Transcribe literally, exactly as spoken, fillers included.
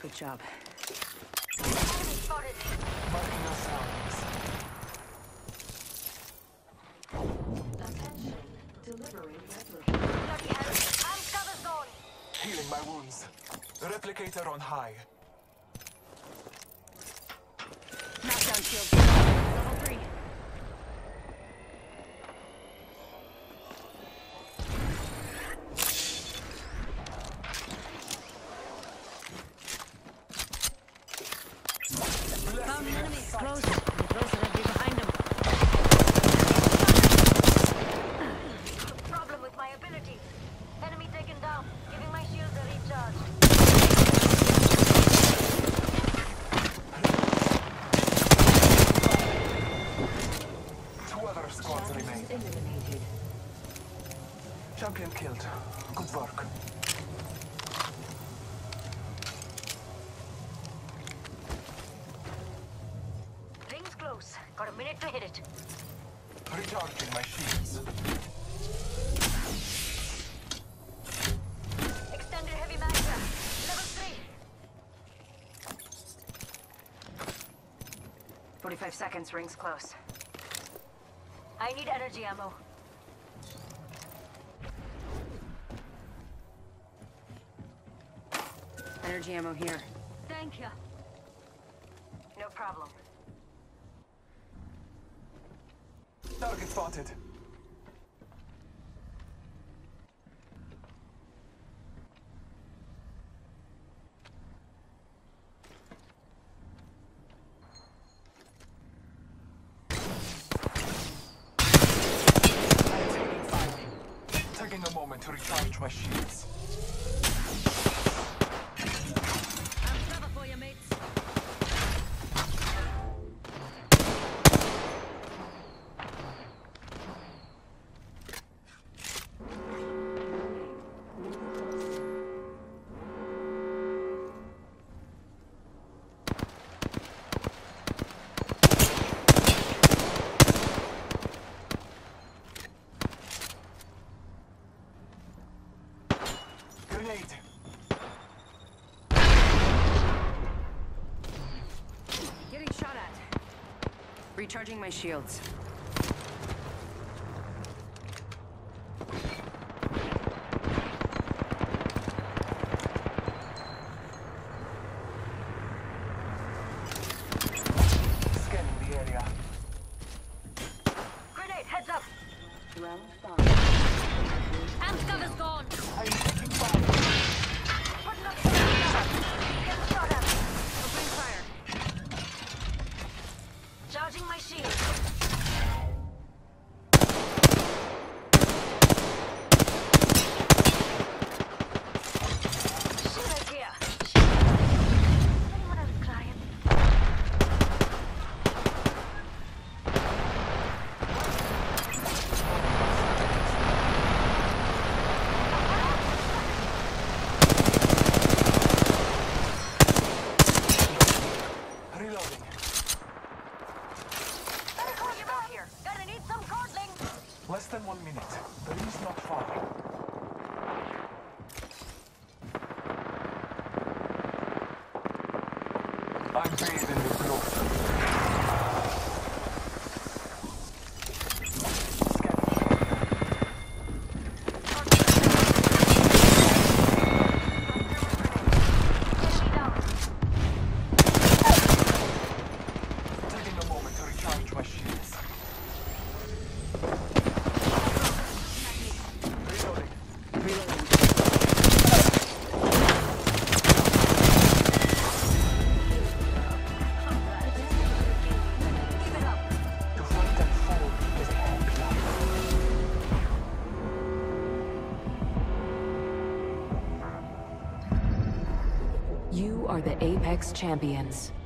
Good job. Enemy spotted. Marking our surroundings. Attention. Delivering replicator. Bloody hell. Arm cover's gone. Healing my wounds. Replicator on high. Knockdown shield. Level three. Found an enemy. Close. The closer I'd be behind him. Problem with my abilities. Enemy taken down. Giving my shields a recharge. Two other squads remain. Eliminated. Champion killed. Good work. Ring's close. Got a minute to hit it. Recharging my shields. Extended heavy magazine. Level three. forty-five seconds. Rings close. I need energy ammo. Energy ammo here. Thank you. No problem. Target spotted. Taking a moment to recharge my shields. I'm cover for you, mates. Grenade. Getting shot at. Recharging my shields. Scanning the area. Grenade, heads up. Round five. Amp cover's gone. I'm taking fire. Putting up some cover. Get shot at. Opening fire. Charging my shield. Shield here. Anyone else crying? Reloading. Better call you back here. Gonna need some cordling. Less than one minute. The ring's not far. I'm bathed in the blood. Taking a moment to recharge my shields. Reloading. Reloading. Keep it up. To fight and fall is a hard life. You are the Apex Champions.